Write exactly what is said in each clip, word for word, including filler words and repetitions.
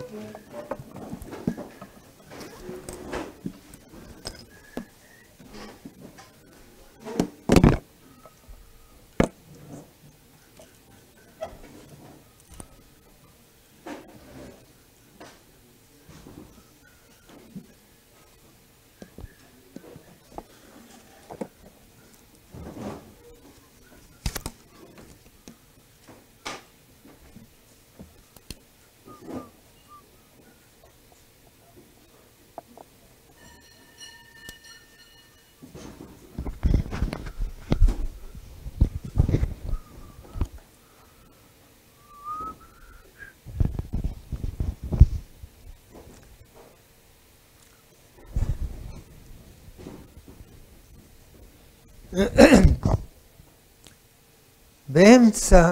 באמצע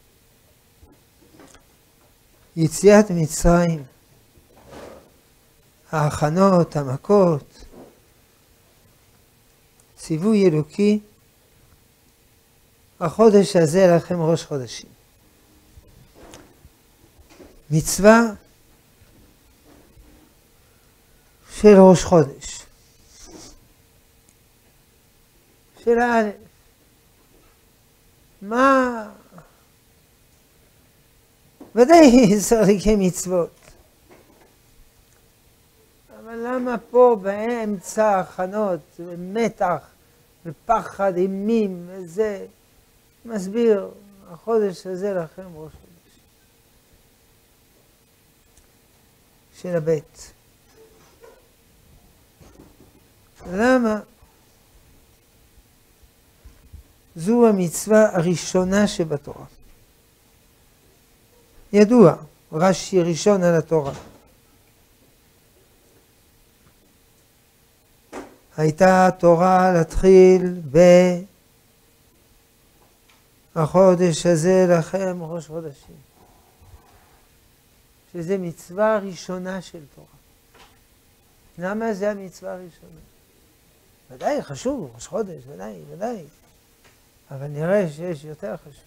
יציאת מצרים, ההכנות, המכות, ציווי אלוקי, החודש הזה לכם ראש חודשים. מצווה של ראש חודש. שאלה א', מה? ודאי צריך לקיים מצוות. אבל למה פה באמצע הכנות, מתח ופחד אימים וזה? מסביר, החודש הזה לכם ראש חודש. שאלה ב', למה? זו המצווה הראשונה שבתורה. ידוע, רש"י ראשון על התורה. הייתה התורה להתחיל בחודש הזה לכם ראש חודשים. שזה מצווה ראשונה של תורה. למה זה המצווה הראשונה? ודאי חשוב, ראש חודש, ודאי, ודאי. אבל נראה שיש יותר חשוב.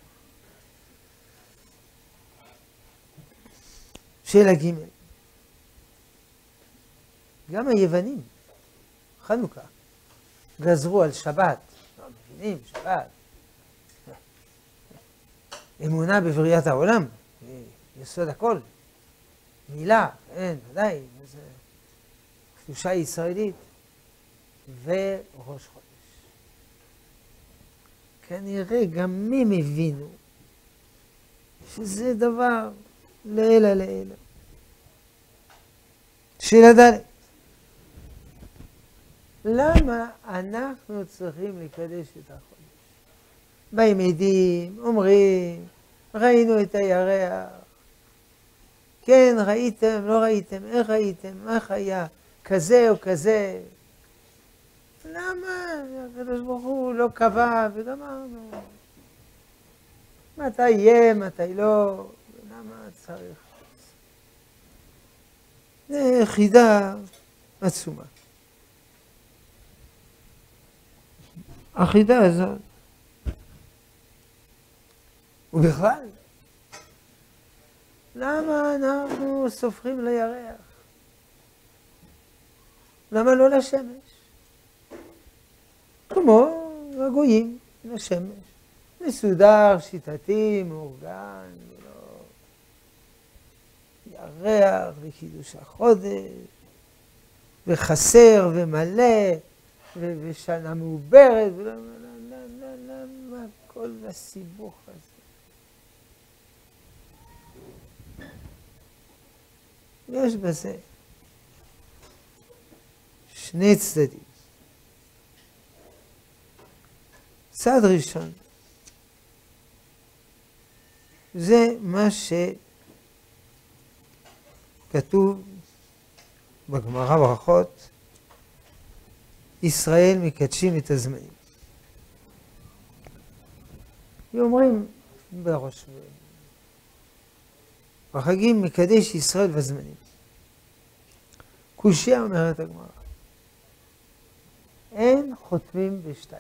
שאלה ג', גם היוונים, חנוכה, גזרו על שבת, לא מבינים, שבת, אמונה בבריאת העולם, יסוד הכל, מילה, אין, ודאי, זה קדושה ישראלית, וראש חודש. כנראה גם הם הבינו שזה דבר לעילא לעילא. שאלה ד', למה אנחנו צריכים לקדש את החודש? באים עדים, אומרים, ראינו את הירח, כן, ראיתם, לא ראיתם, איך ראיתם, איך היה, כזה או כזה. למה? הקדוש ברוך הוא לא קבע וגמרנו. מתי יהיה, מתי לא, למה צריך? זה חידה עצומה. החידה הזאת, ובכלל, למה אנחנו סופרים לירח? למה לא לשמש? כמו הגויים, לשמש. מסודר, שיטתי, מאורגן, ולא ירח וקידוש החודש, וחסר ומלא, ושנה מעוברת, ולמה כל הסיבוך הזה? יש בזה שני צדדים. צד ראשון, זה מה שכתוב בגמרא ברכות, ישראל מקדשים את הזמנים. ואומרים בראש בחגים מקדש ישראל בזמנים. קושיה אומרת הגמרא, אין חותמים בשתיים.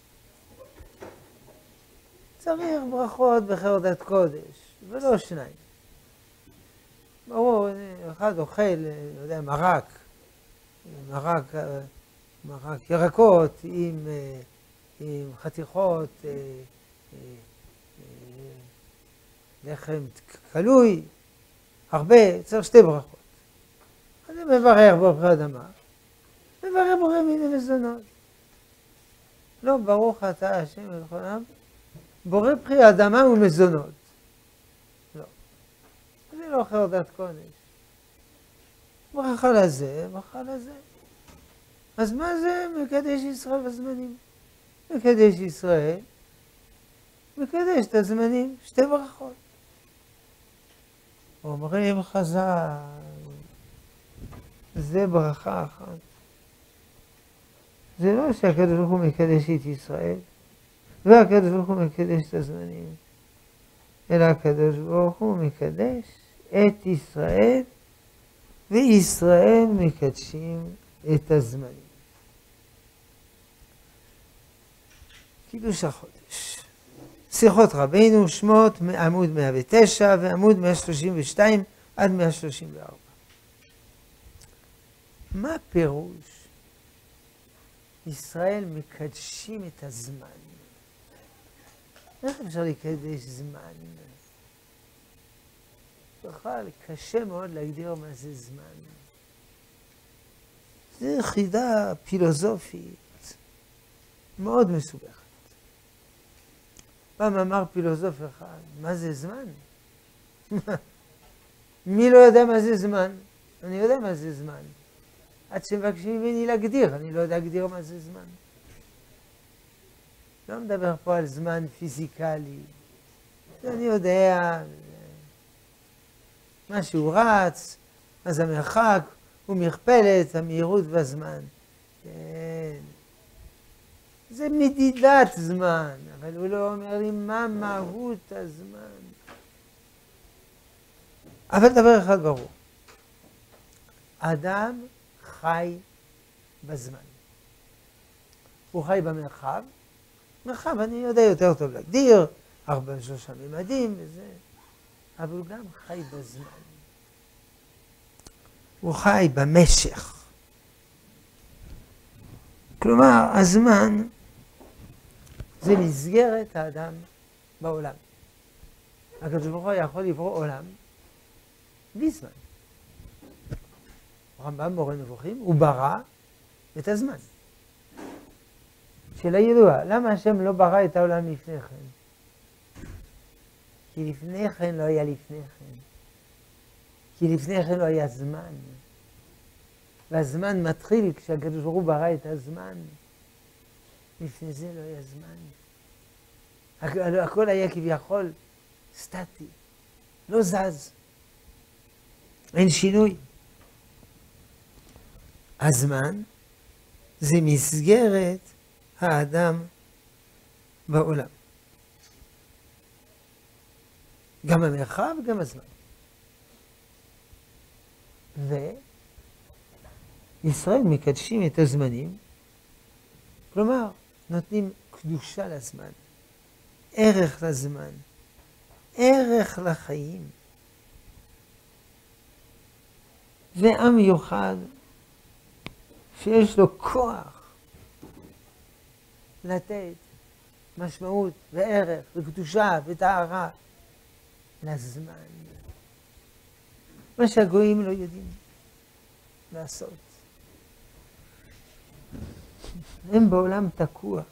צריך ברכות בחרדת קודש, ולא שניים. ברור, אחד אוכל, לא יודע, מרק, מרק, מרק ירקות עם, עם חתיכות, לחם קלוי, הרבה, צריך שתי ברכות. אני מברך ברכי אדמה, מברך בורא מיני מזונות. לא, ברוך אתה השם ולכולם, בורא פרי אדמה ומזונות. לא. זה לא חרדת קודש. ברכה לזה, ברכה לזה. אז מה זה מקדש ישראל בזמנים? מקדש ישראל, מקדש את הזמנים, שתי ברכות. אומרים חז"ל, זה ברכה אחת. זה לא שהקדוש ברוך הוא מקדש את ישראל, והקדוש ברוך הוא מקדש את הזמנים, אלא הקדוש ברוך הוא מקדש את ישראל, וישראל מקדשים את הזמנים. קידוש החודש. שיחות רבינו, שמות, עמוד מאה ותשע ועמוד מאה שלושים ושתיים עד מאה שלושים וארבע. מה הפירוש? ישראל מקדשים את הזמן. איך אפשר לקדש זמן? בכלל קשה מאוד להגדיר מה זה זמן. זו יחידה פילוסופית מאוד מסובכת. פעם אמר פילוסוף אחד, מה זה זמן? מי לא יודע מה זה זמן? אני יודע מה זה זמן. עד שמבקשים ממני להגדיר, אני לא יודע להגדיר מה זה זמן. לא מדבר פה על זמן פיזיקלי. אני יודע, משהו רץ, אז המרחק הוא מכפלת, המהירות והזמן. כן. זה מדידת זמן, אבל הוא לא אומר לי מה מהות הזמן. אבל דבר אחד ברור. אדם חי בזמן. הוא חי במרחב. מרחב אני יודע יותר טוב להגדיר, ארבע שלושה ממדים וזה. אבל הוא גם חי בזמן. הוא חי במשך. כלומר, הזמן זה מסגרת האדם בעולם. הקדוש ברוך הוא יכול לברוא עולם בלי זמן. הרמב"ם מורה נבוכים, הוא ברא את הזמן. שאלה ידועה, למה השם לא ברא את העולם לפני כן? כי לפני כן לא היה לפני כן. כי לפני כן לא היה זמן. והזמן מתחיל כשהקדוש ברוך הוא ברא את הזמן. לפני זה לא היה זמן. הכל היה כביכול סטטי, לא זז. אין שינוי. הזמן זה מסגרת האדם בעולם. גם המרחב וגם הזמן. וישראל מקדשים את הזמנים, כלומר, נותנים קדושה לזמן, ערך לזמן, ערך לחיים. זה עם מיוחד שיש לו כוח לתת משמעות וערך וקדושה וטהרה לזמן. מה שהגויים לא יודעים לעשות. הם בעולם תקוע.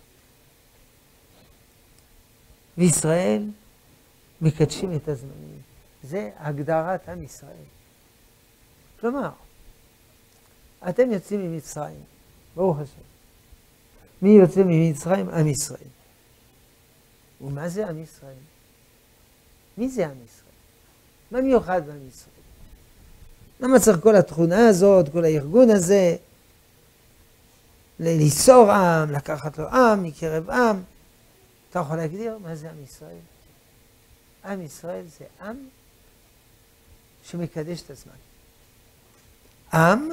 וישראל מקדשים את הזמנים. זה הגדרת עם ישראל. כלומר, אתם יוצאים ממצרים, ברוך השם. מי יוצא ממצרים? עם ישראל. ומה זה עם ישראל? מי זה עם ישראל? מה מיוחד בעם ישראל? למה צריך כל התכונה הזאת, כל הארגון הזה? ליצור עם, לקחת לו עם, מקרב עם. אתה יכול להגדיר מה זה עם ישראל? עם ישראל זה עם שמקדש את הזמן. עם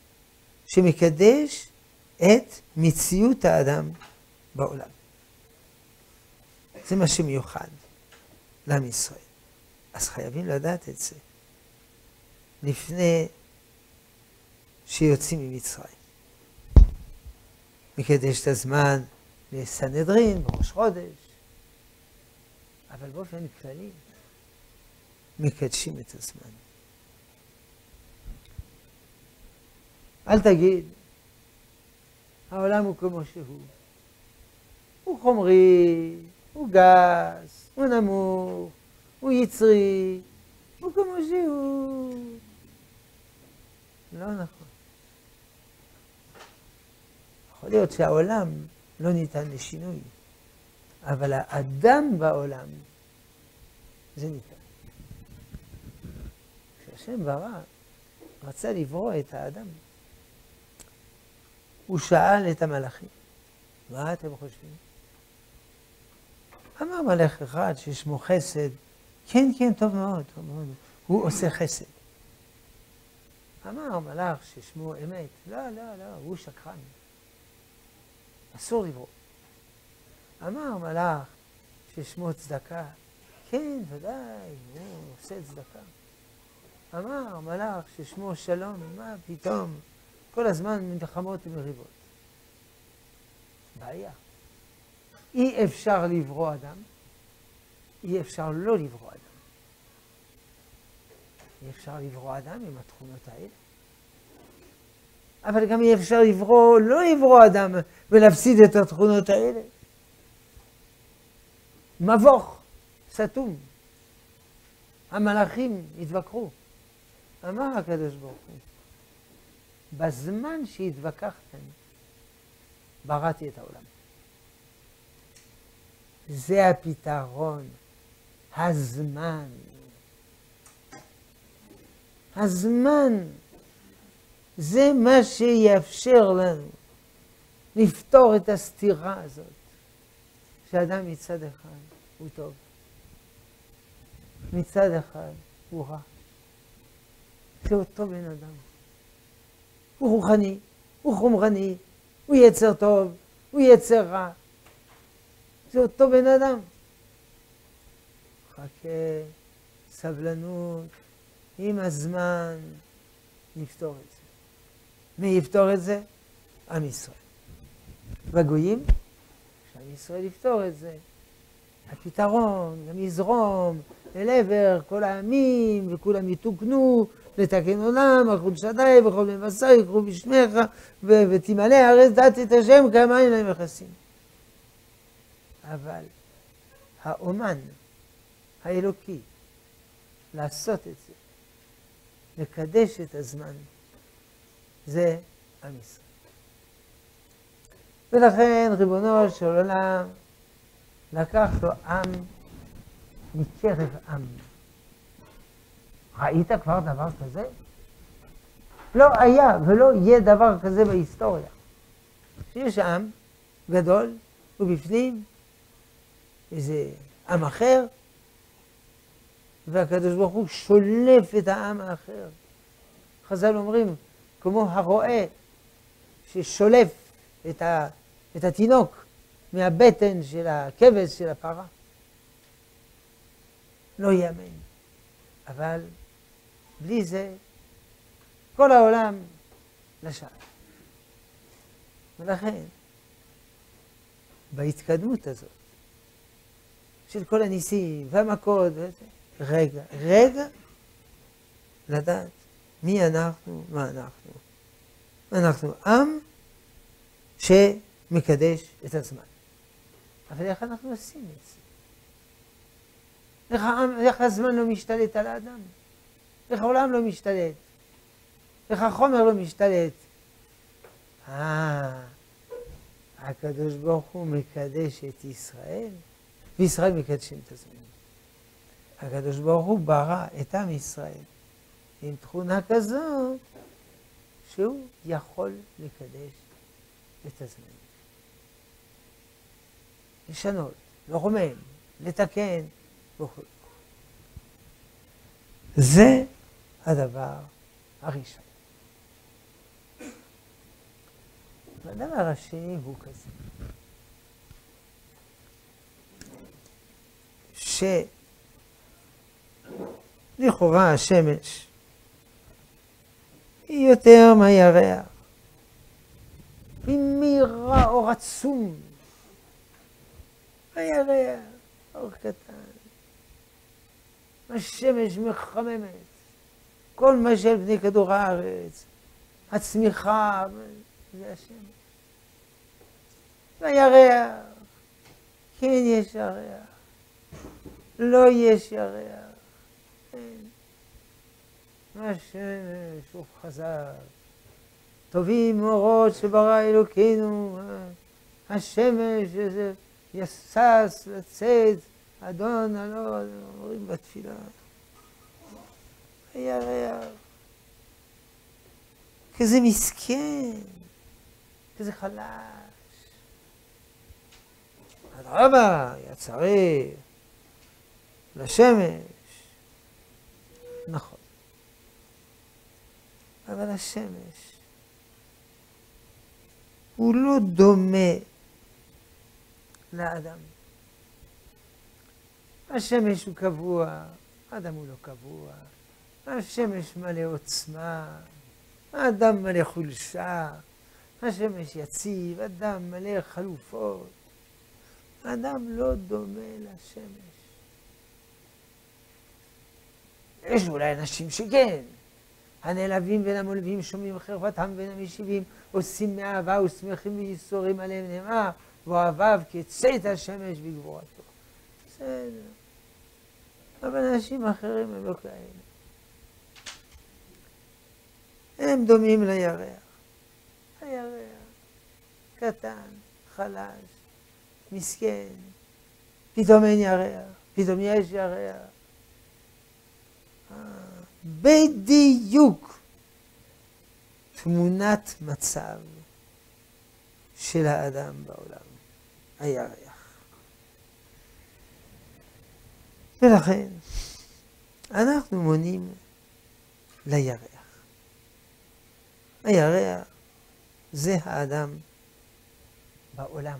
שמקדש את מציאות האדם בעולם. זה מה שמיוחד לעם ישראל. אז חייבים לדעת את זה. לפני שיוצאים ממצרים. מקדש את הזמן לסנהדרין בראש חודש, אבל באופן כללי מקדשים את הזמן. אל תגיד, העולם הוא כמו שהוא. הוא חומרי, הוא גס, הוא נמוך, הוא יצרי, הוא כמו שהוא. לא נכון. יכול להיות שהעולם לא ניתן לשינוי, אבל האדם בעולם זה ניתן. כשהשם ברא, רצה לברוא את האדם. הוא שאל את המלאכים, מה אתם חושבים? אמר מלאך אחד ששמו חסד, כן, כן, טוב מאוד, טוב מאוד, הוא עושה חסד. אמר מלאך ששמו אמת, לא, לא, לא, הוא שקרן. אסור לברוא. אמר מלאך ששמו צדקה, כן, ודאי, הוא עושה צדקה. אמר מלאך ששמו שלום, מה פתאום? כל הזמן מלחמות ומריבות. בעיה. אי אפשר לברוא אדם, אי אפשר לא לברוא אדם. אי אפשר לברוא אדם עם התכונות האלה. אבל גם אי אפשר לברוא, לא לברוא אדם ולהפסיד את התכונות האלה. מבוך, סתום. המלאכים התווכחו. אמר הקדוש ברוך הוא, בזמן שהתווכחתם, בראתי את העולם. זה הפתרון, הזמן. הזמן, זה מה שיאפשר לנו לפתור את הסתירה הזאת, שאדם מצד אחד הוא טוב, מצד אחד הוא רע. זה אותו בן אדם. הוא רוחני, הוא חומרני, הוא יצר טוב, הוא יצר רע. זה אותו בן אדם. חכה, סבלנות, עם הזמן נפתור את זה. מי יפתור את זה? עם ישראל. בגויים, כשעם ישראל יפתור את זה, הפתרון גם יזרום אל עבר כל העמים, וכולם יתוקנו, לתקן עולם, אחוד שדי, וכל מבשר יקרו בשמך, ותמלא הארץ דת את השם, כמה אין להם יחסים. אבל האומן האלוקי לעשות את זה, לקדש את הזמן, זה עם ישראל. ולכן ריבונו של עולם לקח לו עם מקרב עם. ראית כבר דבר כזה? לא היה ולא יהיה דבר כזה בהיסטוריה. שיש עם גדול ובפנים איזה עם אחר, והקדוש ברוך הוא שולף את העם האחר. חז"ל אומרים, כמו הרועה ששולף את, ה, את התינוק מהבטן של הכבש של הפרה. לא יאמן. אבל בלי זה כל העולם לשווא. ולכן בהתקדמות הזאת של כל הניסים והמכות, רגע, רגע לדעת מי אנחנו, מה אנחנו. אנחנו עם שמקדש את הזמן. אבל איך אנחנו עושים את זה? איך, העם, איך הזמן לא משתלט על האדם? איך העולם לא משתלט? איך החומר לא משתלט? אה, הקדוש ברוך הוא מקדש את ישראל, וישראל מקדשים את הזמן. הקדוש ברוך הוא ברא את עם ישראל עם תכונה כזאת שהוא יכול לקדש את הזמן. לשנות, לרומם, לתקן וכו'. זה הדבר הראשון. והדבר השני הוא כזה, שלכאורה השמש היא יותר מהירח. היא מאירה אור עצום. הירח, אור קטן. השמש מחממת. כל מה שעל פני כדור הארץ, הצמיחה, זה השמש. והירח, כן יש ירח, לא יש ירח, כן. השמש הוא חזק, טובים מאורות שברא אלוקינו, השמש שזה יסס לצאת, אדון אלון, אומרים בתפילה. הירח, כזה מסכן, כזה חלש. אדרבה, יצרי, לשמש. נכון. אבל השמש הוא לא דומה לאדם. השמש הוא קבוע, האדם הוא לא קבוע. השמש מלא עוצמה, האדם מלא חולשה. השמש יציב, אדם מלא חלופות. האדם לא דומה לשמש. יש אולי אנשים שכן. הנעלבים והמולבים שומעים חרפתם בין המשיבים, עושים מאהבה ושמחים וייסורים עליהם נאמר, ואוהביו כצאת השמש בגבורתו. בסדר. אבל אנשים אחרים הם לא כאלה. הם דומים לירח. הירח קטן, חלש, מסכן. פתאום אין ירח, פתאום יש ירח. בדיוק תמונת מצב של האדם בעולם, הירח. ולכן אנחנו מונים לירח. הירח זה האדם בעולם.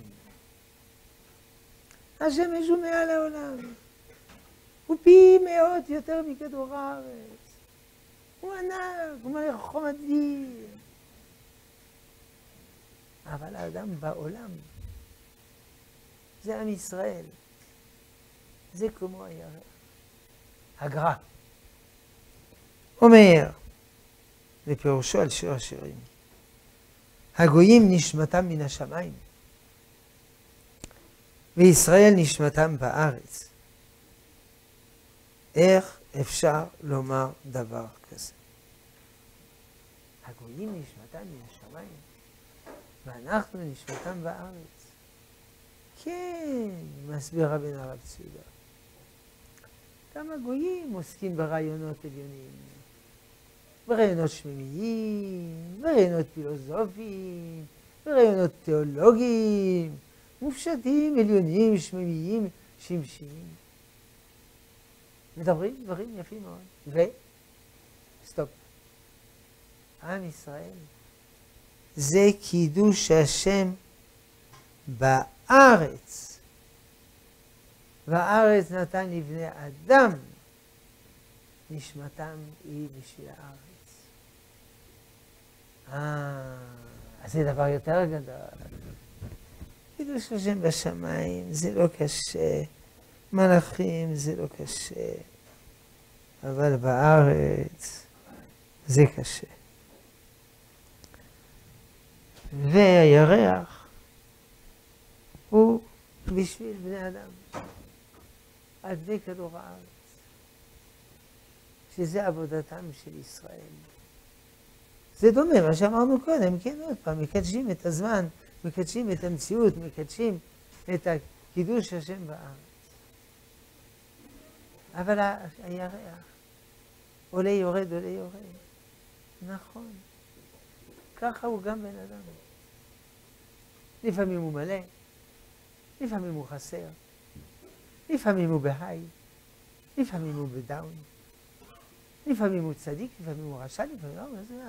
השמש הוא מעל העולם. הוא פי מאות יותר מכדור הארץ. הוא ענק, הוא מלא חום אדיר. אבל האדם בעולם זה עם ישראל. זה כמו הירח. הגר"א אומר, בפירושו על שיר השירים, הגויים נשמתם מן השמיים, וישראל נשמתם בארץ. איך אפשר לומר דבר כזה? הגויים נשמתם מן השמיים, ואנחנו נשמתם בארץ. כן, מסביר רבינו הרב צבי. גם הגויים עוסקים ברעיונות עליונים, ברעיונות שמימיים, ברעיונות פילוסופיים, ברעיונות תיאולוגיים, מופשטים, עליונים, שמימיים, שמשיים. מדברים דברים יפים מאוד. ו... סטופ. עם ישראל זה קידוש השם בארץ. והארץ נתן לבני אדם, נשמתם היא בשביל הארץ. אה, אז זה דבר יותר גדול. קידוש השם בשמיים זה לא קשה. מלאכים זה לא קשה. אבל בארץ זה קשה. והירח הוא בשביל בני אדם. על פני כדור הארץ. שזה עבודתם של ישראל. זה דומה מה שאמרנו קודם, כן, עוד פעם, מקדשים את הזמן, מקדשים את המציאות, מקדשים את קידוש השם בארץ. אבל הירח עולה יורד, עולה יורד. נכון. ככה הוא גם בן אדם. לפעמים הוא מלא, לפעמים הוא חסר, לפעמים הוא בהיי, לפעמים הוא בדאון, לפעמים הוא צדיק, לפעמים הוא רשע, לפעמים הוא...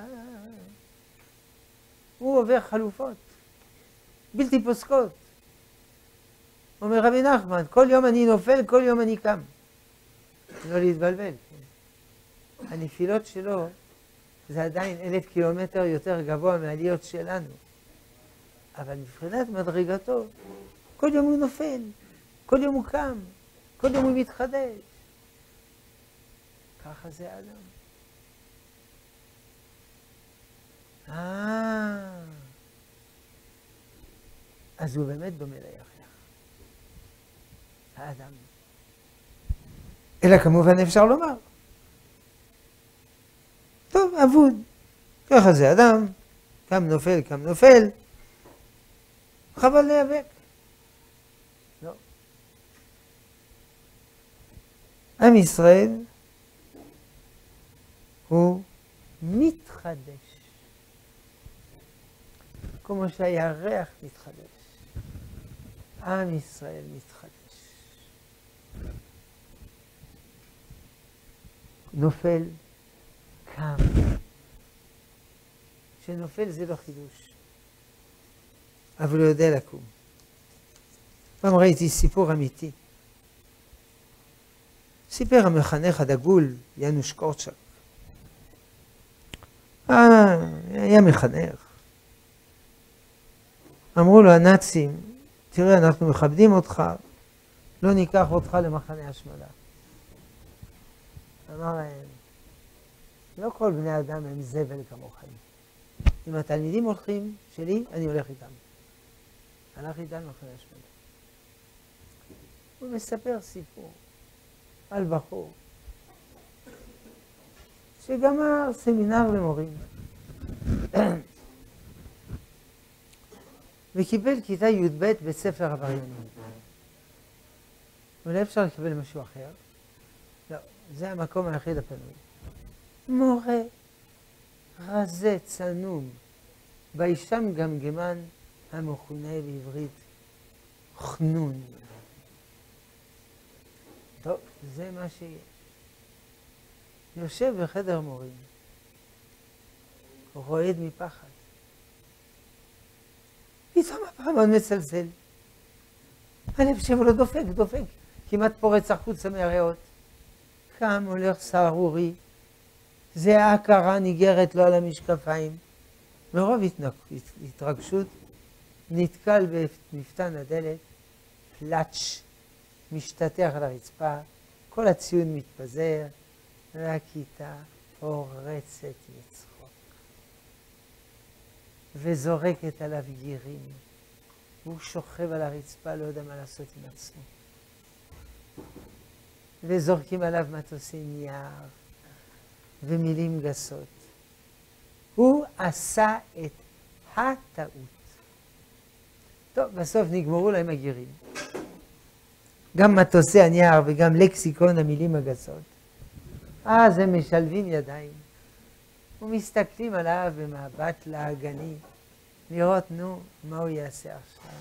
הוא עובר חלופות, בלתי פוסקות. אומר רבי נחמן, כל יום אני נופל, כל יום אני קם. לא להתבלבל. הנפילות שלו זה עדיין אלף קילומטר יותר גבוה מהעליות שלנו. אבל מבחינת מדרגתו, כל יום הוא נופל, כל יום הוא קם, כל יום הוא מתחדש. ככה זה האדם. אה, אז הוא באמת דומה לירח. האדם. אלא כמובן אפשר לומר. טוב, אבוד. ככה זה אדם. קם נופל, קם נופל. חבל להיאבק. לא. עם ישראל הוא מתחדש. כמו שהירח מתחדש. עם ישראל מתחדש. נופל, קם. כשנופל זה לא חידוש. אבל הוא יודע לקום. פעם ראיתי סיפור אמיתי. סיפר המחנך הדגול, ינוש קורצ'אק. אה, היה מחנך. אמרו לו הנאצים, תראה, אנחנו מכבדים אותך, לא ניקח אותך למחנה השמדה. אמר להם, לא כל בני אדם הם זבל כמוכם. אם התלמידים הולכים שלי, אני הולך איתם. הלך איתם למחנה השמדה. הוא מספר סיפור על בחור שגמר סמינר למורים. וקיבל כיתה י"ב בית ספר עבריינים. אולי אפשר לקבל משהו אחר? לא, זה המקום היחיד הפנוי. מורה רזה צנום, בישם גמגמן המכונה בעברית חנון. טוב, זה מה שיש. יושב בחדר מורים, רועד מפחד. פתאום הפעמון מצלצל. הלב שלו לא דופק, דופק. כמעט פורץ החוצה מהריאות. קם, הולך סערורי. זה ההכרה ניגרת לו על המשקפיים. מרוב התרגשות, נתקל במפתן הדלת, פלאץ', משתטח על הרצפה, כל הציון מתפזר, והכיתה פורצת מצחוק. וזורקת עליו גירים. והוא שוכב על הרצפה, לא יודע מה לעשות עם עצמו. וזורקים עליו מטוסי נייר ומילים גסות. הוא עשה את הטעות. טוב, בסוף נגמרו להם הגירים. גם מטוסי הנייר וגם לקסיקון המילים הגסות. אז הם משלבים ידיים ומסתכלים עליו במבט להגני, לראות נו מה הוא יעשה עכשיו.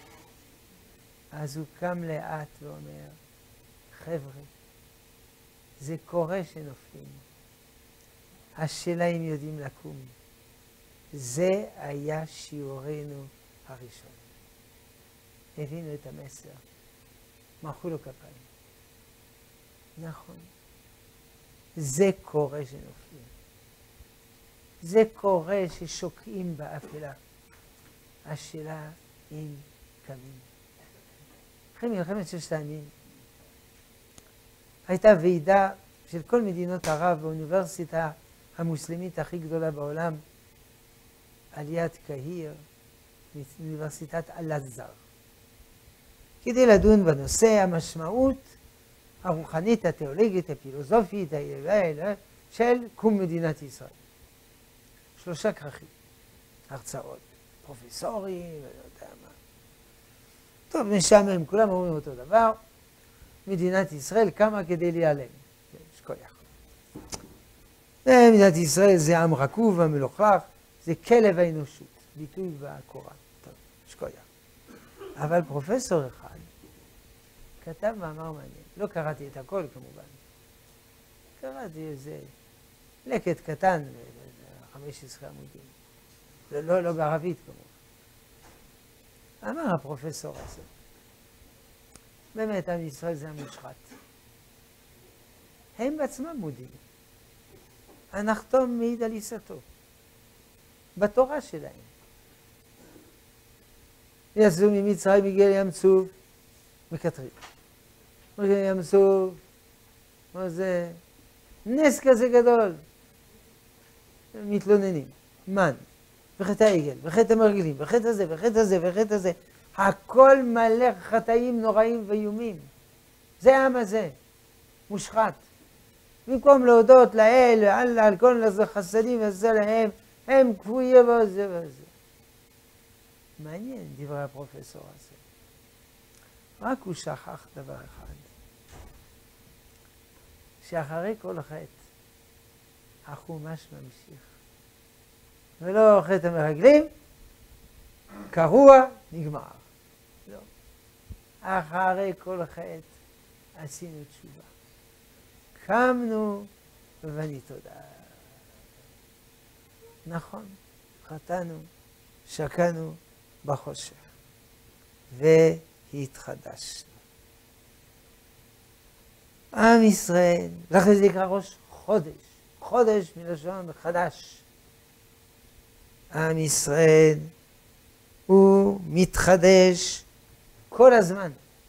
אז הוא קם לאט ואומר, חבר'ה, זה קורה שנופלים. השאלה אם יודעים לקום. זה היה שיעורנו הראשון. הבינו את המסר. מחאו לו כפיים. נכון. זה קורה שנופלים. זה קורה ששוקעים באפלה. השאלה אם קמים. אחרי מלחמת ששת הימים הייתה ועידה של כל מדינות ערב באוניברסיטה המוסלמית הכי גדולה בעולם, על יד קהיר, אוניברסיטת אל-אזהר, כדי לדון בנושא המשמעות הרוחנית, התיאולוגית, הפילוסופית, של קום מדינת ישראל. שלושה כרכים, הרצאות, פרופסורים, ולא יודע מה. טוב, משעמם, כולם אומרים אותו דבר. מדינת ישראל קמה כדי להיעלם. שכוח. מדינת ישראל זה עם רקוב ומלוכלך, זה כלב האנושות, ביטוי בקוראן. טוב, שכוח. אבל פרופסור אחד כתב מאמר מעניין. לא קראתי את הכל כמובן. קראתי איזה לקט קטן, חמש עשרה עמודים. לא, לא, לא בערבית כמובן. אמר הפרופסור הזה, באמת, עם ישראל זה המושחת. הם בעצמם מודים. הנחתום מעיד על עיסתו. בתורה שלהם. יצאו ממצרים הגיע לים סוף, מקטרים. מגיע לים סוף, מה זה? נס כזה גדול. מתלוננים. מן, וחטא העגל, וחטא המרגלים, וחטא הזה, וחטא הזה, וחטא הזה. הכל מלא חטאים נוראים ואיומים. זה העם הזה, מושחת. במקום להודות לאל, לאללה, על כל החסדים ועשה להם, הם כפויים וזה וזה. מעניין דברי הפרופסור הזה. רק הוא שכח דבר אחד. שאחרי כל חטא, החומש ממשיך. ולא חטא המרגלים, קרוע, נגמר. לא. אחרי כל חטא, עשינו תשובה. קמנו ונתודה. נכון, חטאנו, שקענו בחושך. והתחדשנו. עם ישראל, לכן זה נקרא ראש חודש. חודש מלשון חדש. עם ישראל הוא מתחדש כל הזמן.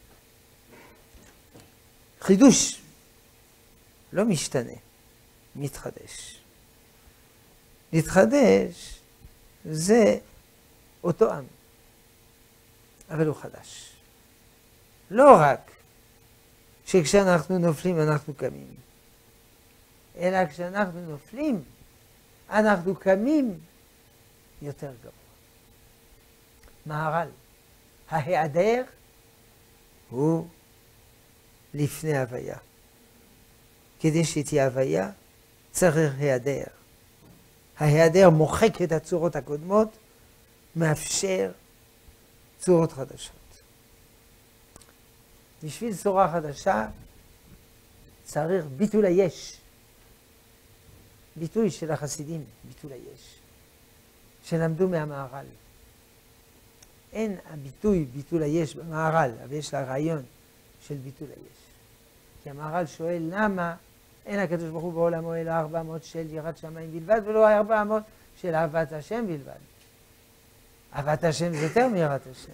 חידוש לא משתנה, מתחדש. להתחדש זה אותו עם, אבל הוא חדש. לא רק שכשאנחנו נופלים אנחנו קמים, אלא כשאנחנו נופלים אנחנו קמים יותר גבוה. מהר"ל, ההיעדר הוא לפני הוויה. כדי שתהיה הוויה צריך היעדר. ההיעדר מוחק את הצורות הקודמות, מאפשר צורות חדשות. בשביל צורה חדשה צריך ביטול היש. ביטוי של החסידים, ביטול היש. שלמדו מהמהר"ל. אין הביטוי ביטול היש במהר"ל, אבל יש לה רעיון של ביטול היש. כי המהר"ל שואל למה אין הקדוש ברוך הוא בעולמו אלא ארבע מאות של יראת שמיים בלבד, ולא ארבע מאות של אהבת השם בלבד. אהבת השם זה יותר מיראת השם.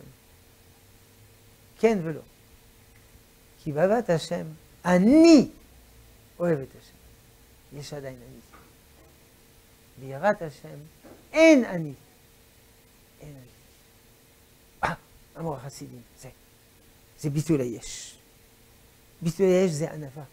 כן ולא. כי באהבת השם אני אוהב את השם. יש עדיין אני. ביראת השם אין אני. אין אני. אה, אמרו החסידים, זה. זה ביטול היש. ביטול היש זה ענווה.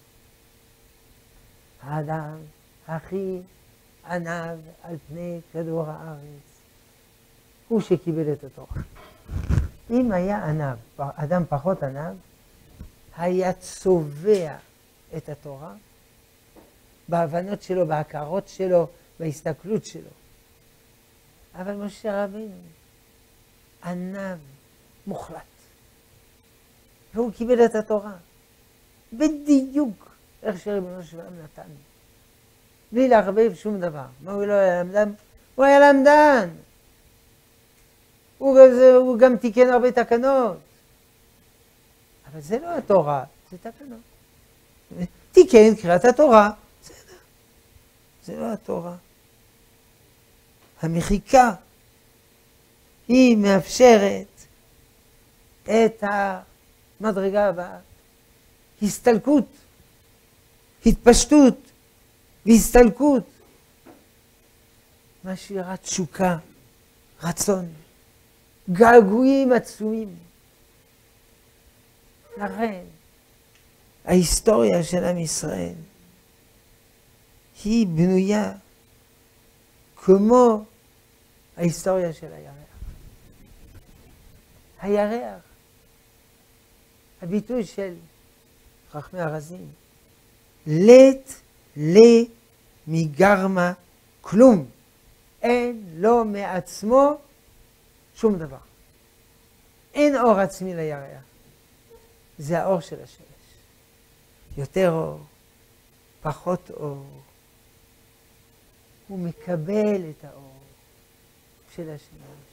האדם הכי ענב על פני כדור הארץ הוא שקיבל את התורה. אם היה ענב, אדם פחות ענב, היה צובע את התורה בהבנות שלו, בהכרות שלו, בהסתכלות שלו. אבל משה רבינו ענב מוחלט. והוא קיבל את התורה בדיוק איך שריבונו של עולם נתן. בלי להרבב שום דבר. מה הוא לא היה למדן? הוא היה למדן. הוא, הוא גם תיקן הרבה תקנות. אבל זה לא התורה, זה תקנות. תיקן קריאת התורה, בסדר. זה לא התורה. המחיקה היא מאפשרת את המדרגה הבאה. הסתלקות, התפשטות והסתלקות. משאירה תשוקה, רצון, געגועים עצומים. לכן, ההיסטוריה של עם ישראל היא בנויה כמו ההיסטוריה של הירח. הירח, הביטוי של חכמי הרזים, לית לי מגרמה כלום. אין לו מעצמו שום דבר. אין אור עצמי לירח. זה האור של השמש. יותר אור, פחות אור. הוא מקבל את האור של השמש.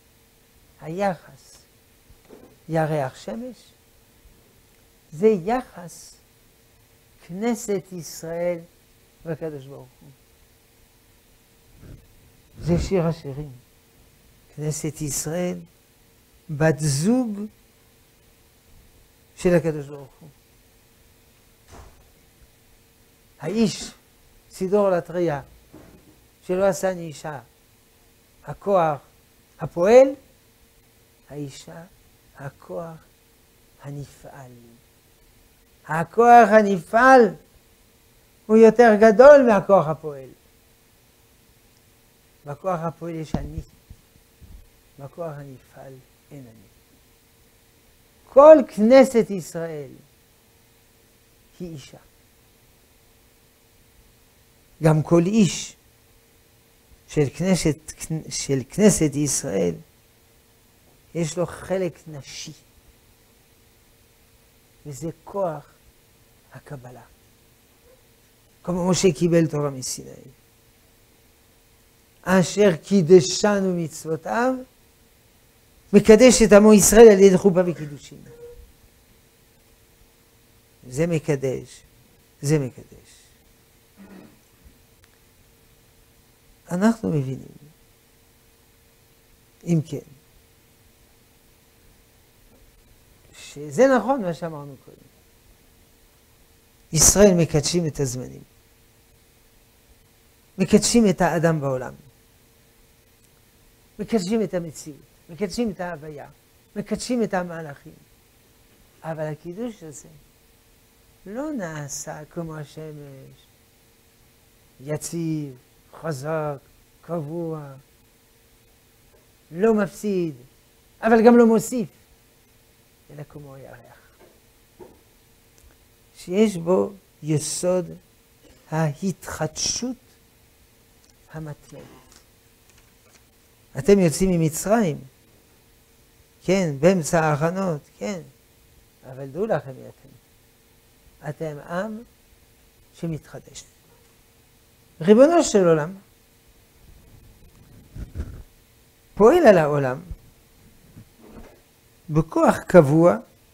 היחס ירח שמש זה יחס כנסת ישראל והקדוש ברוך הוא. זה שיר השירים. כנסת ישראל, בת זוג של הקדוש ברוך הוא. האיש, סידור לטריה, שלא עשני אישה, הכוח הפועל, האישה, הכוח הנפעל. הכוח הנפעל הוא יותר גדול מהכוח הפועל. בכוח הפועל יש אני, בכוח הנפעל אין אני. כל כנסת ישראל היא אישה. גם כל איש של כנסת, של כנסת ישראל יש לו חלק נשי. וזה כוח הקבלה. כמו משה קיבל תורה מסיני. אשר קידשנו מצוותיו, מקדש את עמו ישראל על ידי חופה וקידושין. זה מקדש, זה מקדש. אנחנו מבינים, אם כן, שזה נכון מה שאמרנו קודם. ישראל מקדשים את הזמנים. מקדשים את האדם בעולם. מקדשים את המציאות. מקדשים את ההוויה. מקדשים את המהלכים. אבל הקידוש הזה לא נעשה כמו השמש. יציב, חזק, קבוע. לא מפסיד, אבל גם לא מוסיף. אלא כמו הירח. שיש בו יסוד ההתחדשות המתמדת. אתם יוצאים ממצרים, כן, באמצע ההכנות, כן, אבל דעו לכם מי אתם. אתם עם שמתחדש. ריבונו של עולם פועל על העולם בכוח קבוע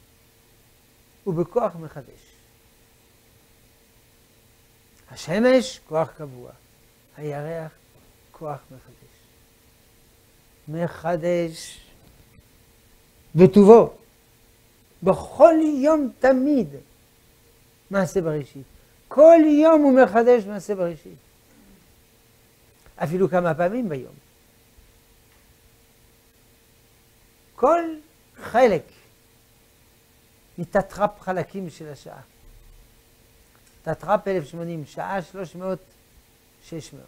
ובכוח מחדש. השמש, כוח קבוע. הירח, כוח מחדש. מחדש בטובו. בכל יום תמיד מעשה בראשית. כל יום הוא מחדש מעשה בראשית. אפילו כמה פעמים ביום. כל חלק מתתרפ חלקים של השעה. תתרפ אלף ושמונים, שעה שלוש מאות, שש מאות.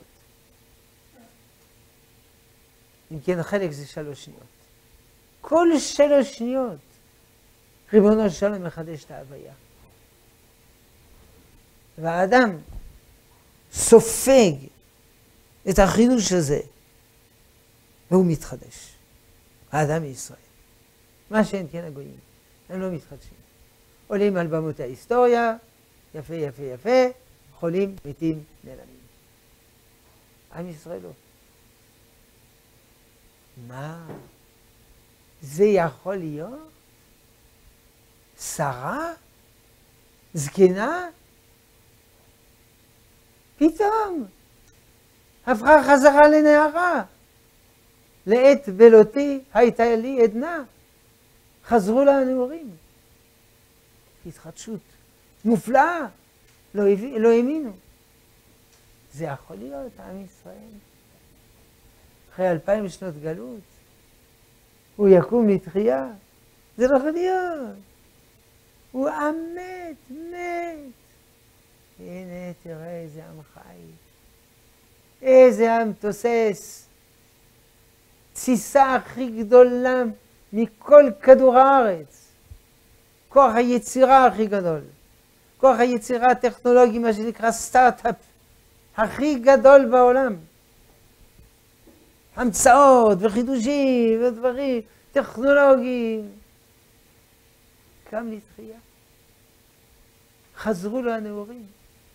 אם כן, חלק זה שלוש שניות. כל שלוש שניות ריבונו של עולם מחדש את ההוויה. והאדם סופג את החידוש הזה, והוא מתחדש. האדם מישראל. מה שאין כן הגויים, הם לא מתחדשים. עולים על במות ההיסטוריה, יפה יפה יפה, חולים, מתים, נעלמים. עם ישראל לא. מה? זה יכול להיות? שרה? זקנה? פתאום הפכה חזרה לנערה. לעת בלותי הייתה לי עדנה. חזרו לה הנעורים. התחדשות מופלאה. לא, לא האמינו. זה יכול להיות עם ישראל. אחרי אלפיים שנות גלות. הוא יקום לתחייה. זה לא יכול להיות. הוא עם מת, מת. הנה תראה איזה עם חי. איזה עם תוסס. תסיסה הכי גדולה מכל כדור הארץ. כוח היצירה הכי גדול. כוח היצירה הטכנולוגי, מה שנקרא סטארט-אפ, הכי גדול בעולם. המצאות וחידושים ודברים טכנולוגיים. קם לתחייה. חזרו לו הנעורים.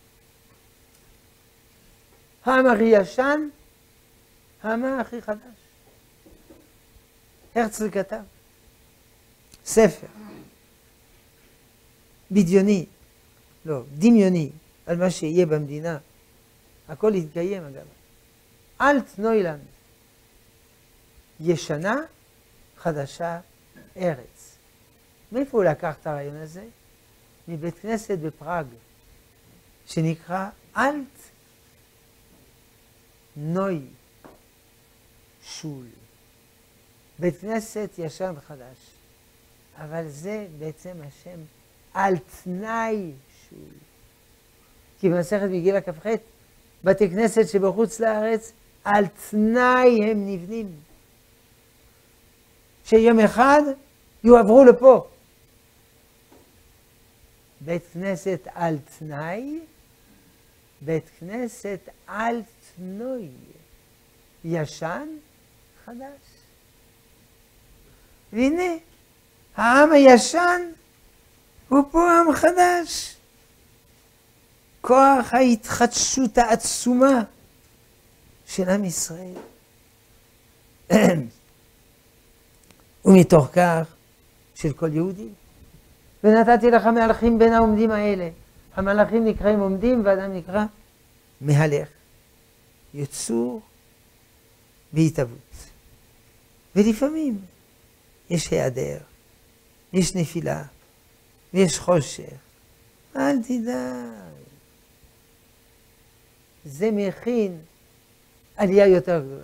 העם הכי ישן, העם הכי חדש. הרצל כתב ספר בדיוני, לא, דמיוני, על מה שיהיה במדינה. הכל יתקיים אגב. אלט נוילנד, ישנה, חדשה, ארץ. מאיפה הוא לקח את הרעיון הזה? מבית כנסת בפראג, שנקרא אלט נוי שול. בית כנסת ישן וחדש. אבל זה בעצם השם על תנאי שול. כי במסכת מגילה כ"ח, בתי כנסת שבחוץ לארץ, על תנאי הם נבנים. שיום אחד יועברו לפה. בית כנסת על תנאי, בית כנסת על תנוי. ישן, חדש. והנה, העם הישן הוא פה עם חדש. כוח ההתחדשות העצומה של עם ישראל. ומתוך כך של כל יהודי. ונתתי לך מלכים בין העומדים האלה. המלכים נקראים עומדים ואדם נקרא מהלך. יצור והתהוות. ולפעמים יש היעדר, יש נפילה, ויש חושך. אל תדאג. זה מכין עלייה יותר גדולה.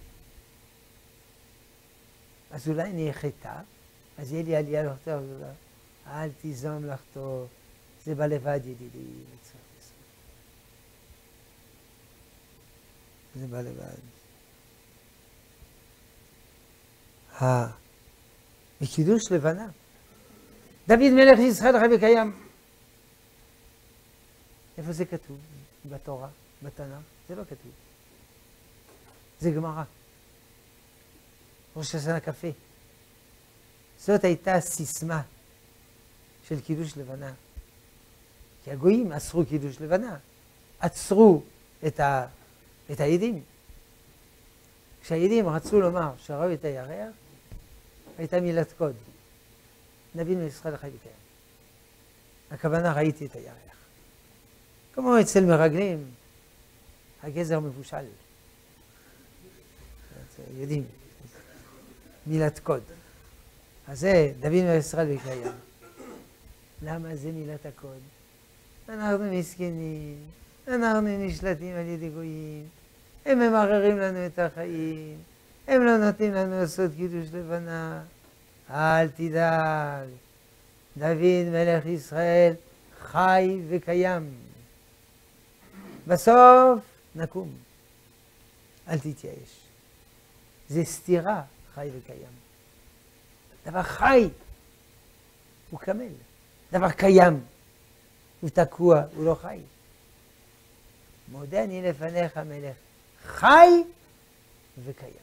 אז אולי נהיה חטא, אז יהיה לי עלייה יותר גדולה. אל תיזום לחטוא, זה בא לבד ידידי. זה בא לבד. אה, בקידוש לבנה. דוד מלך ישראל חי וקיים. איפה זה כתוב? בתורה, בתנ"ך? זה לא כתוב. זה גמרא. ראש השנה קפה. זאת הייתה סיסמה של קידוש לבנה. כי הגויים אסרו קידוש לבנה. עצרו את, ה... את הידים. כשהידים רצו לומר שראו את הירח, הייתה מילת קוד. נבין מישראל חי וקיים. הכוונה ראיתי את הירח. כמו אצל מרגלים, הגזר מבושל. יודעים, מילת קוד. אז זה דוד מישראל וקיים. למה זה מילת הקוד? אנחנו מסכנים, אנחנו נשלטים על ידי גויים, הם ממררים לנו את החיים, הם לא נותנים לנו לעשות קידוש לבנה. אל תדאג, דוד מלך ישראל חי וקיים. בסוף נקום, אל תתייאש. זה סתירה, חי וקיים. דבר חי הוא כמל, דבר קיים הוא תקוע, הוא לא חי. מודה אני לפניך מלך חי וקיים.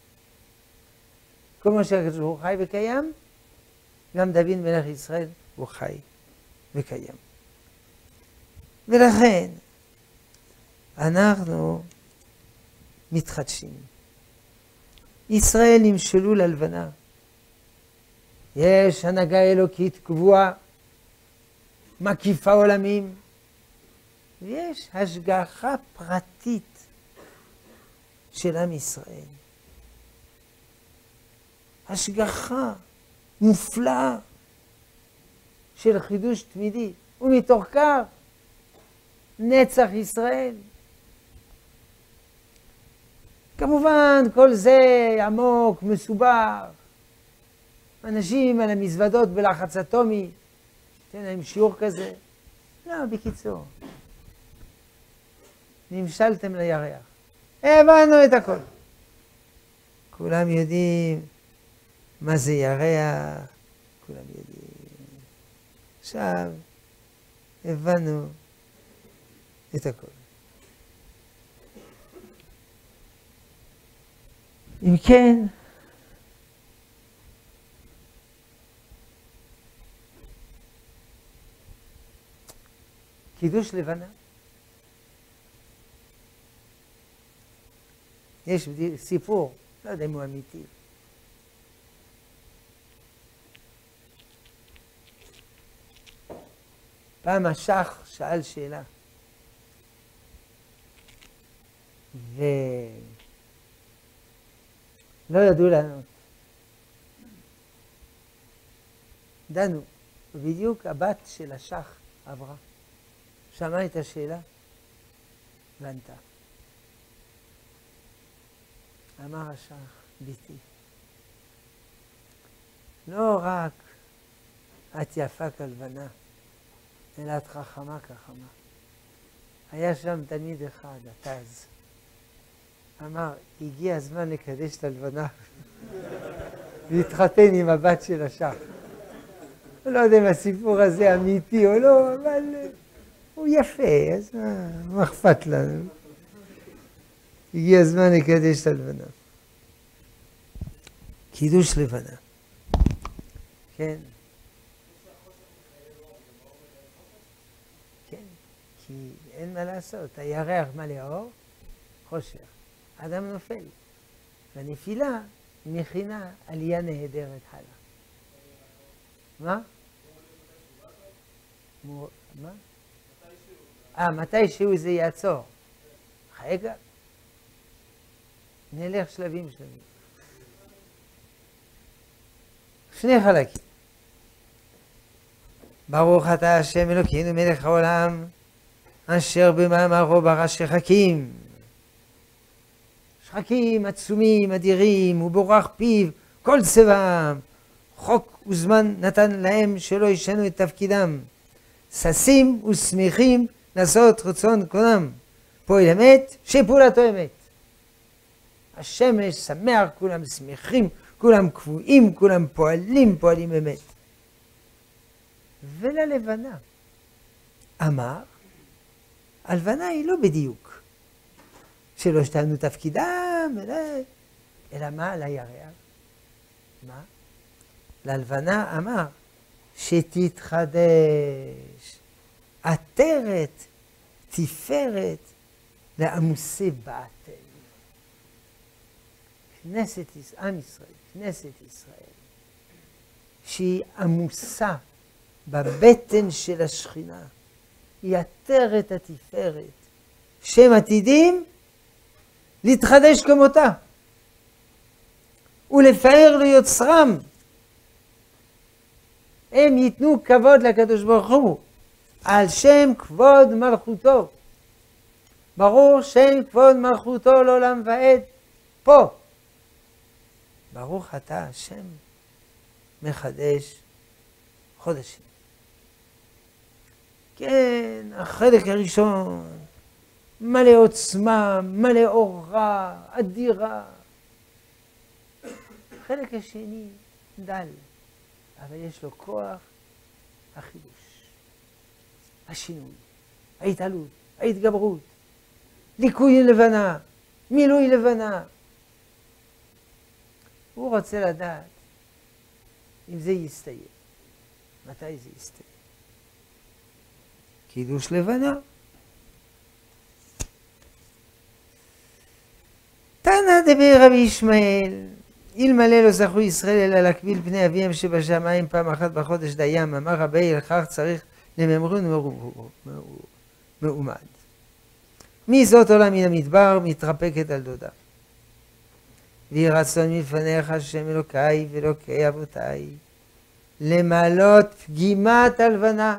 כמו שהוא חי וקיים, גם דוד מלך ישראל הוא חי וקיים. ולכן אנחנו מתחדשים. ישראל נמשלו ללבנה. יש הנהגה אלוקית קבועה, מקיפה עולמים, ויש השגחה פרטית של עם ישראל. השגחה מופלאה של חידוש תמידי, ומתוך כך נצח ישראל. כמובן כל זה עמוק, מסובך. אנשים על המזוודות בלחץ אטומי, תן להם שיעור כזה. לא, בקיצור. נמשלתם לירח. הבנו את הכל. כולם יודעים מה זה ירח, כולם יודעים. עכשיו, הבנו את הכל. אם כן, קידוש לבנה. יש סיפור, לא יודע אם הוא אמיתי. פעם השח שאל שאלה, לא ידעו לענות. דנו, בדיוק הבת של השח עברה. שמעה את השאלה וענתה. אמר השח, ביתי, לא רק את יפה כלבנה, אלא את חכמה כחמה. היה שם תלמיד אחד, התז. אמר, הגיע הזמן לקדש את הלבנה להתחתן עם הבת של השח. לא יודע אם הסיפור הזה אמיתי או לא, אבל הוא יפה, אז מה אכפת לנו? הגיע הזמן לקדש את הלבנה. קידוש לבנה. כן. כן, כי אין מה לעשות. הירח מלא אור, חושך. אדם נופל. והנפילה מכינה עלייה נהדרת הלאה. מה? מה? אה, מתי שהוא זה יעצור. רגע. נלך שלבים שלבים. שני חלקים. ברוך אתה השם אלוקינו מלך העולם, אשר במאמרו ברא שחקים. שחקים עצומים, אדירים, ובורח פיו כל צבעם. חוק וזמן נתן להם שלא ישנו את תפקידם. ששים ושמחים לעשות רצון קונם. פועל אמת, שפעולתו אמת. השמש שמח, כולם שמחים, כולם קבועים, כולם פועלים, פועלים אמת. וללבנה אמר, הלבנה היא לא בדיוק. שלא השתנו תפקידם, אלא, אלא מה? לירח. מה? ללבנה אמר, שתתחדש, עטרת, תפארת, לעמוסי בעתל. כנסת עם ישראל, כנסת ישראל, שהיא עמוסה בבטן של השכינה, היא עטרת התפארת, שהם עתידים להתחדש כמותה, ולפאר ליוצרם. הם ייתנו כבוד לקדוש ברוך הוא, על שם כבוד מלכותו. ברור שם כבוד מלכותו לעולם ועד פה. ברוך אתה השם מחדש חודשים. כן, החלק הראשון מלא עוצמה, מלא אורה, אדירה. החלק השני דל, אבל יש לו כוח החידוש, השינוי, ההתעלות, ההתגברות, ליקוי לבנה, מילוי לבנה. הוא רוצה לדעת אם זה יסתיים. מתי זה יסתיים? קידוש לבנה. תנא דבר רבי ישמעאל, אלמלא לא זכו ישראל אלא להקביל פני אביהם שבשמיים פעם אחת בחודש דיים, אמר רבי לכך צריך לממרון מעומד. מי זאת עולה מן המדבר מתרפקת על דודה. ויהי רצון מלפניך השם אלוקי ואלוקי אבותי למעלות פגימת הלבנה,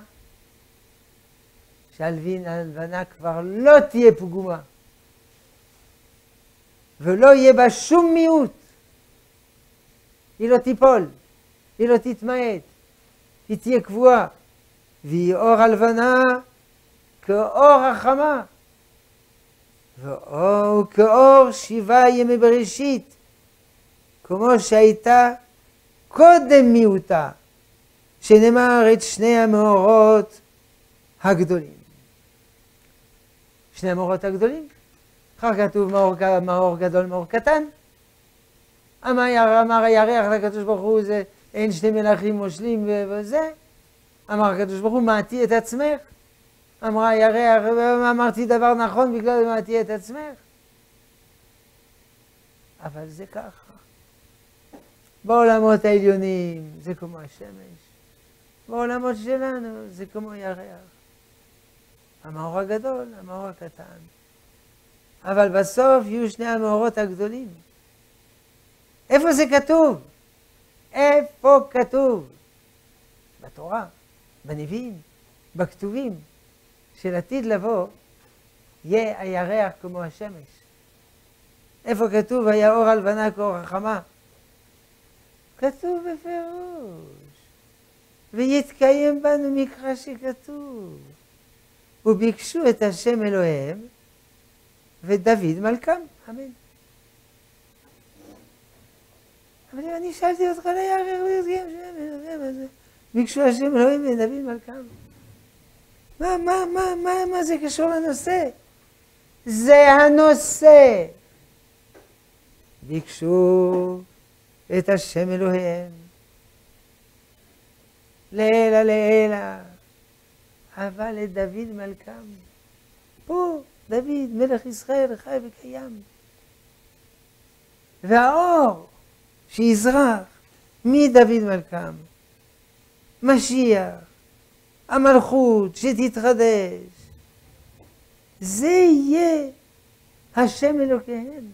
שהלבנה כבר לא תהיה פגומה ולא יהיה בה שום מיעוט. היא לא תיפול, היא לא תתמעט, היא תהיה קבועה. והיא אור הלבנה כאור החמה, ואור כאור שבעה ימי בראשית, כמו שהייתה קודם מיעוטה, שנאמר את שני המאורות הגדולים. שני המאורות הגדולים, אחר כתוב מאור, מאור גדול, מאור קטן. אמר הירח לקדוש ברוך הוא, זה אין שני מלכים מושלים וזה. אמר הקדוש ברוך הוא, מעטי את עצמך. אמרה הירח, אמרתי דבר נכון בגלל מעטי את עצמך. אבל זה ככה. בעולמות העליונים זה כמו השמש. בעולמות שלנו זה כמו ירח. המאור הגדול, המאור הקטן. אבל בסוף יהיו שני המאורות הגדולים. איפה זה כתוב? איפה כתוב? בתורה, בנביאים, בכתובים, של עתיד לבוא, יהיה הירח כמו השמש. איפה כתוב, היה אור הלבנה כאור החמה? כתוב בפירוש. ויתקיים בנו מקרא שכתוב. וביקשו את השם אלוהיהם, ודוד מלכם. אמן. אבל אם אני שאלתי אותך לירח, ביקשו השם אלוהים ודוד מלכם. מה, מה, מה, מה, מה זה קשור לנושא? זה הנושא. ביקשו את השם אלוהיהם. לעילה לעילה. אבל את דוד מלכם. פה דוד מלך ישראל חי וקיים. והאור שיזרח מדוד מלכם. משיח. המלכות שתתחדש. זה יהיה השם אלוקיהם.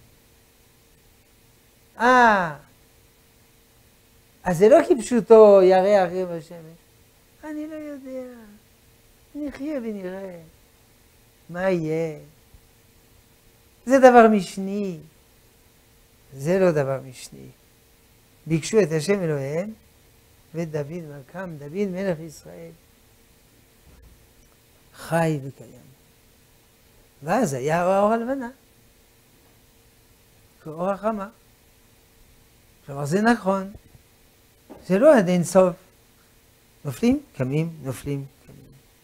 אה, אז זה לא כפשוטו ירח עם השמש. אני לא יודע. נחיה ונראה. מה יהיה? זה דבר משני. זה לא דבר משני. ביקשו את השם אלוהיהם ודוד מלכם, דוד מלך ישראל. חי וקיים. ואז היה האור הלבנה. כאור החמה. כלומר זה נכון. זה לא עד אין סוף. נופלים, קמים, נופלים, קמים.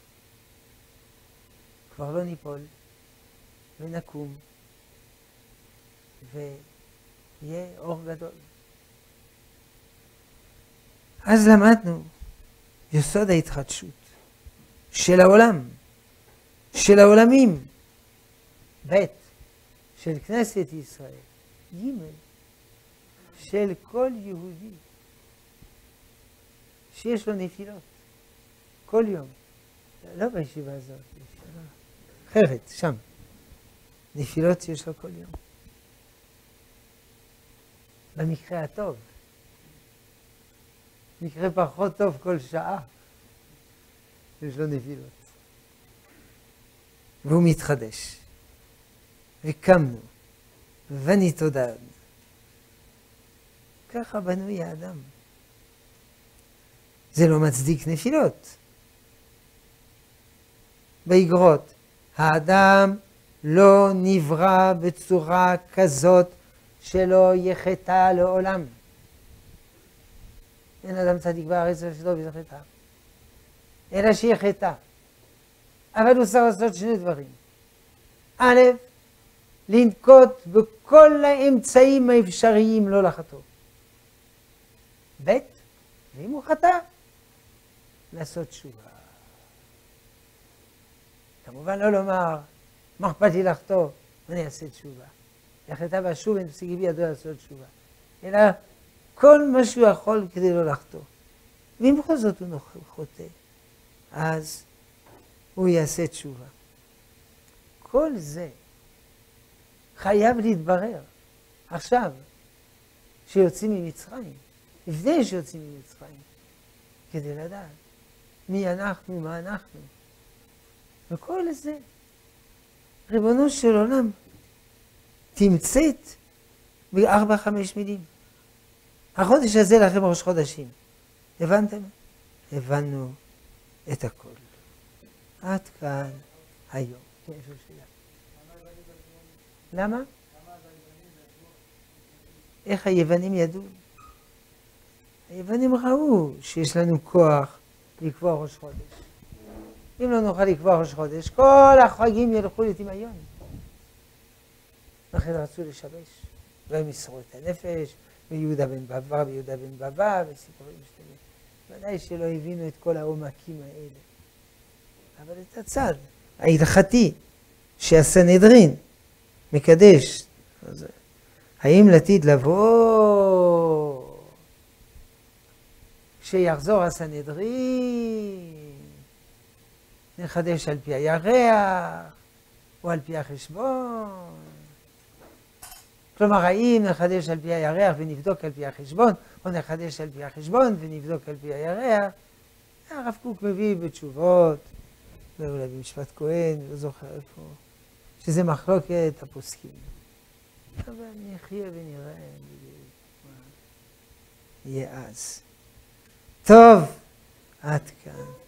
כבר לא ניפול, ונקום, ויהיה אור גדול. אז למדנו יסוד ההתחדשות של העולם, של העולמים, ב' של כנסת ישראל, ג' של כל יהודי שיש לו נפילות כל יום, לא בישיבה הזאת, בישיבה אחרת, שם, נפילות שיש לו כל יום. במקרה הטוב, מקרה פחות טוב כל שעה, יש לו נפילות. והוא מתחדש. וקמנו, ונתעודד. ככה בנוי האדם. זה לא מצדיק נפילות. באגרות, האדם לא נברא בצורה כזאת שלא יחטא לעולם. אין אדם צדיק בארץ ושלא יחטא. אלא שיחטא. אבל הוא צריך לעשות שני דברים. א', לנקוט בכל האמצעים האפשריים לא לחטוא. ב', ואם הוא חטא, לעשות תשובה. כמובן לא לומר, מה אכפת לי לחטוא, אני אעשה תשובה. יחטא ואשוב ונפסיק בידו לעשות תשובה. אלא כל מה שהוא יכול כדי לא לחטוא. ואם בכל זאת הוא חוטא, אז הוא יעשה תשובה. כל זה חייב להתברר עכשיו שיוצאים ממצרים, לפני שיוצאים ממצרים, כדי לדעת מי אנחנו, מה אנחנו. וכל זה, ריבונו של עולם, תמצאת בארבע חמש מילים. החודש הזה לכם ראש חודשים. הבנתם? הבנו את הכל. עד כאן היום. כן, יש לו שאלה. למה? איך היוונים ידעו? היוונים ראו שיש לנו כוח לקבוע ראש חודש. אם לא נוכל לקבוע ראש חודש, כל החגים ילכו לטמיון. לכן רצו לשבש, והם מסרו את הנפש, ויהודה בן בבא, ויהודה בן בבא, וסיפורים שלמים. ודאי שלא הבינו את כל העומקים האלה. אבל את הצד ההלכתי שהסנהדרין מקדש, אז האם לעתיד לבוא כשיחזור הסנהדרין נחדש על פי הירח או על פי החשבון? כלומר, האם נחדש על פי הירח ונבדוק על פי החשבון, או נחדש על פי החשבון ונבדוק על פי הירח. הרב קוק מביא בתשובות, ואולי במשפט כהן, לא זוכר איפה, שזה מחלוקת הפוסקים. אבל נחיה ונראה, יהיה אז. טוב, עד כאן.